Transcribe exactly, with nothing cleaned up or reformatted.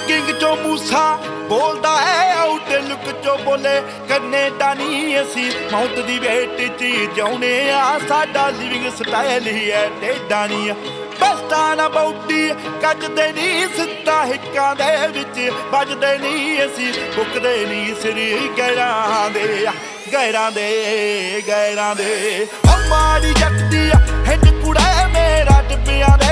king चो मूसा बोलदा है आउटलुक चो बोले कनेडा नहीं असी मौत दी वेट च जाने आ साडा लिविंग स्टाइल ही है टेढ़ा नहीं बस्ता ना बौटी कजदे नहीं सिद्धा हिक्कां दे विच बजदे नहीं असी बुकदे नहीं सिर गैरां दे गैरां दे गैरां दे ओ माड़ी जट दी हिंड कुड़ा मेरा डिब्बियां दे